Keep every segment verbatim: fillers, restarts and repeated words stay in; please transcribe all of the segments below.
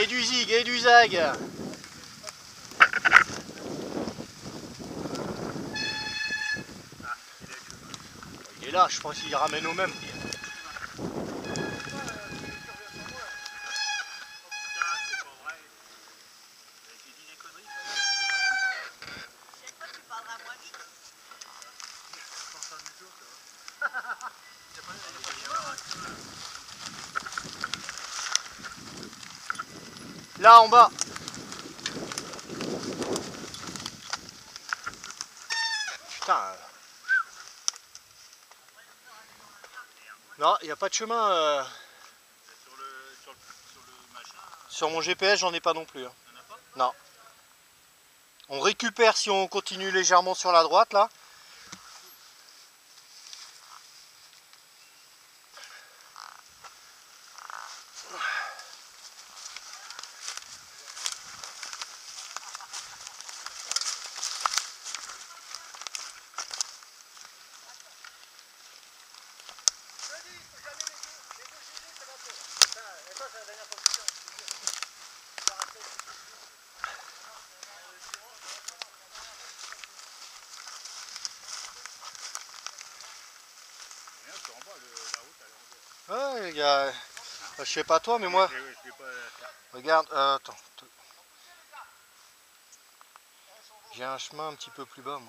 et du zig et du zag. Il est là, je pense qu'il ramène au même. Là en bas. Putain. Non, il n'y a pas de chemin. Euh... Sur, le, sur, le, sur le machin. Sur mon G P S, j'en ai pas non plus. Hein. Il y en a pas ? Non. On récupère si on continue légèrement sur la droite là. Ouais, il y a... Je sais pas toi, mais moi... Regarde, euh, attends. J'ai un chemin un petit peu plus bas, moi.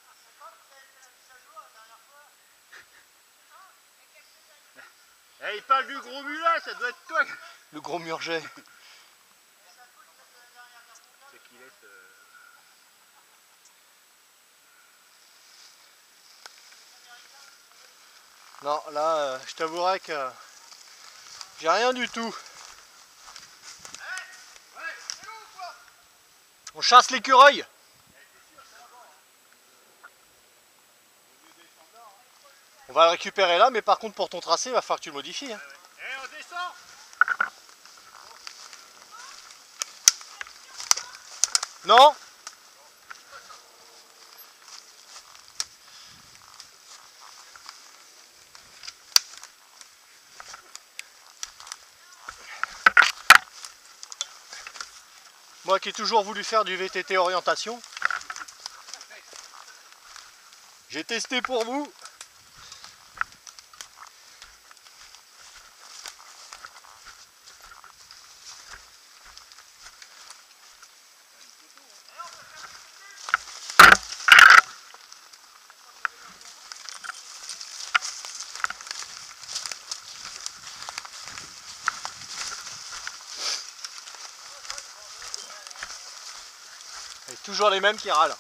Eh, il parle du gros mulat, ça doit être toi. Le gros murget. C'est qui laisse... Euh... Non, là, euh, je t'avouerai que j'ai rien du tout. On chasse l'écureuil. On va le récupérer là, mais par contre pour ton tracé, il va falloir que tu le modifies. Hein. Eh, on descend. Non. Moi qui ai toujours voulu faire du V T T orientation, j'ai testé pour vous. Et toujours les mêmes qui râlent.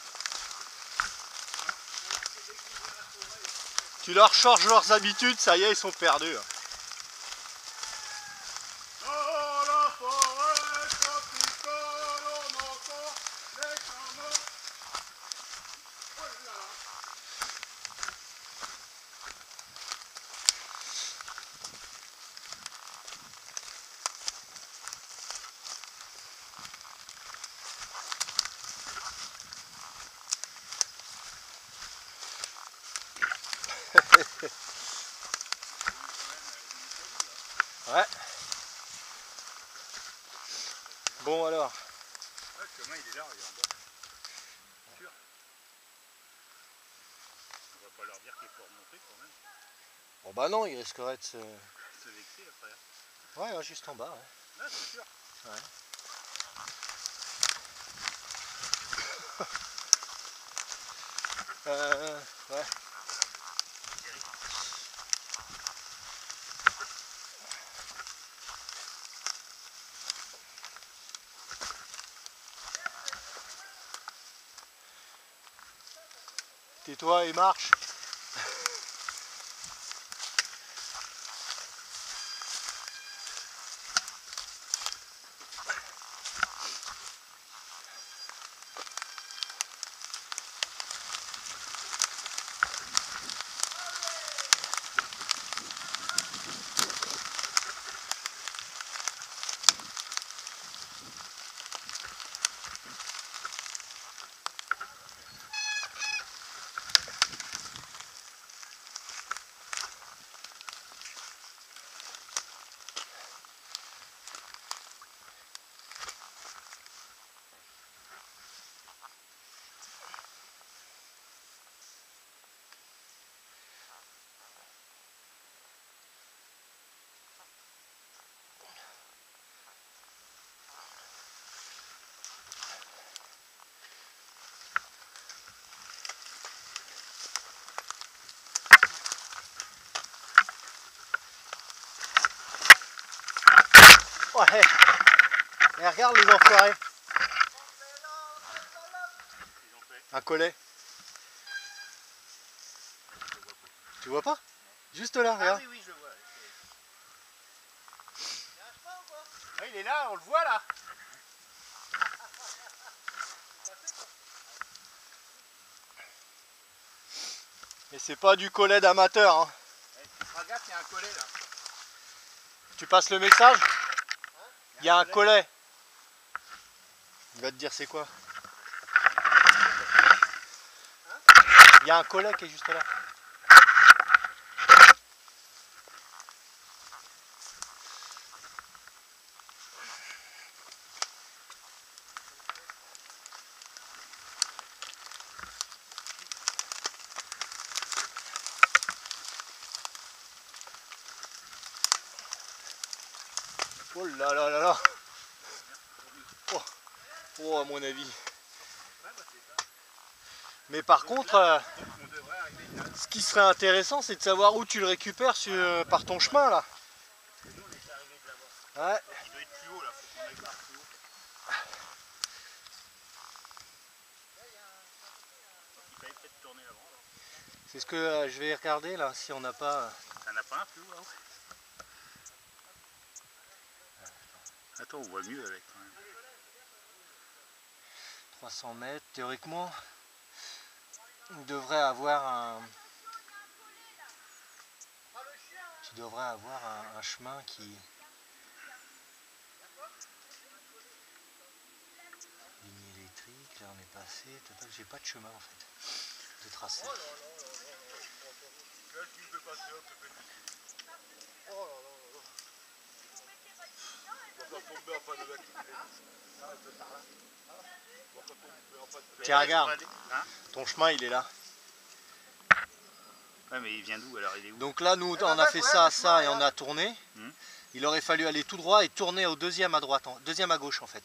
Tu leur changes leurs habitudes, ça y est, ils sont perdus. Ouais. Bon alors. Ouais, le chemin il est là, il est en bas. Sûr. On va pas leur dire qu'il faut remonter quand même. Bon bah non, il risquerait de se... Se vexer après. Ouais, ouais, juste en bas, ouais. Ah, c'est sûr. Ouais. euh, ouais. Tais-toi et marche. Ouais. Et regarde les enfoirés. Un collet. Tu vois pas? Juste là, Ah regarde. oui, oui, je le vois. Ah, il est là, on le voit là. Et c'est pas du collet d'amateur. Hein. Tu feras gaffe, il y a un collet là. Tu passes le message? Il y a un collet. Il va te dire c'est quoi. Il y a un collet qui est juste là. Oh là là là là. Oh, oh à mon avis. Mais par contre, euh, ce qui serait intéressant, c'est de savoir où tu le récupères sur, euh, par ton chemin là. Ouais. Il doit être plus haut là, faut qu'on aille voir plus haut. Il fallait peut-être tourner avant. C'est ce que euh, je vais regarder là, si on n'a pas... Euh... Ça n'a pas un plus haut là-haut. Attends, on voit mieux avec quand même. trois cents mètres, théoriquement, il devrait avoir un... Tu devrais avoir un, un chemin qui... Ligne électrique, là on est passé, j'ai pas de chemin en fait, de tracé. Tiens, regarde, hein, ton chemin il est là. Ouais, mais il vient d'où alors? Il est où? Donc là, nous on a fait ça, ça et on a tourné. Hum. Il aurait fallu aller tout droit et tourner au deuxième à droite, deuxième à gauche en fait.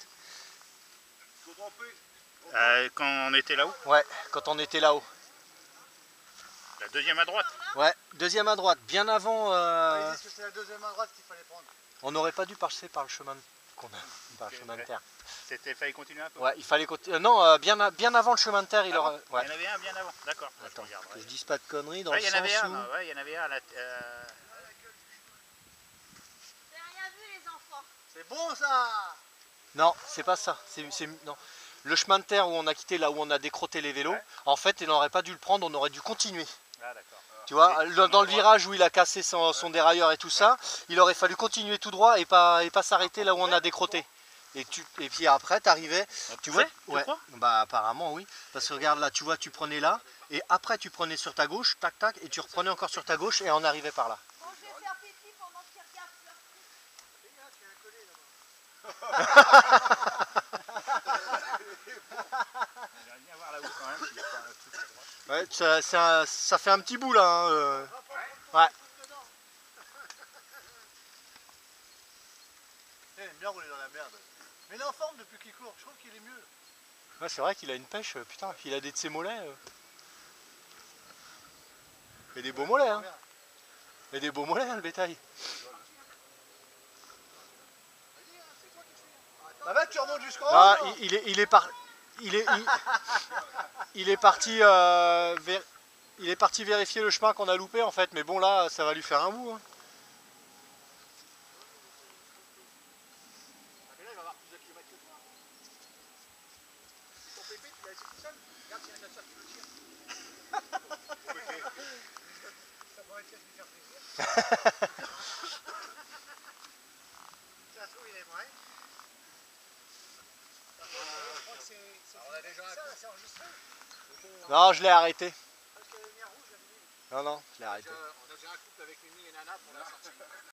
Euh, quand on était là-haut? Ouais, quand on était là-haut. La deuxième à droite? Ouais, deuxième à droite, bien avant. Euh... Ils disent que c'est la deuxième à droite qu'il fallait prendre. On n'aurait pas dû passer par le chemin qu'on a, par le chemin de terre. C'était, fallait continuer un peu. Ouais, il fallait continuer. Euh, non, euh, bien, bien avant le chemin de terre, il ah aurait. Bon, ouais. Il y en avait un bien avant. D'accord. Attends, je regarde, que ouais. je dise pas de conneries dans ouais, le il y en sens avait un, où... non, ouais, il y en avait un. La, euh... J'ai rien vu les enfants. C'est bon ça. Non, c'est pas ça. C'est, c'est, non. Le chemin de terre où on a quitté, là où on a décrotté les vélos, ouais. En fait, il n'aurait pas dû le prendre, on aurait dû continuer. Ah, d'accord. Tu vois, dans, dans le virage où il a cassé son, son dérailleur et tout ça, il aurait fallu continuer tout droit et pas, et pas s'arrêter là où on a décroté. Et, tu, et puis après, tu arrivais, tu vois, ouais, bah apparemment oui, parce que regarde là, tu vois, tu prenais là, et après tu prenais sur ta gauche, tac tac, et tu reprenais encore sur ta gauche et on arrivait par là. Bon, je vais faire pipi pendant qu'ils regardent leur ouais, ça, ça, ça fait un petit bout là. Hein, euh. Ouais. Il aime bien rouler dans la merde. Mais il est en forme depuis qu'il court, je trouve qu'il est mieux. Ouais, c'est vrai qu'il a une pêche, putain, il a des de ses mollets. Euh. Et des beaux mollets, hein. Et des beaux mollets, hein, le bétail. Bah va, tu remontes jusqu'en haut. Ah, il, il est, il est par, il est, il, il est parti, euh, ver, il est parti vérifier le chemin qu'on a loupé en fait, mais bon là, ça va lui faire un bout. Hein. Mais là, il va avoir plus de kilomètres que toi. Ton pépé, tu l'as laissé tout seul. Regarde s'il y a un chasseur qui le tire. Ça pourrait être lui faire plaisir. Ça se trouve, il aimerait. On a déjà un coup. C'est enregistré. Non, je l'ai arrêté. Parce que la lumière rouge, j'avais dit. Non, non, je l'ai arrêté. On a déjà un couple avec Mimi et Nana pour la sortie.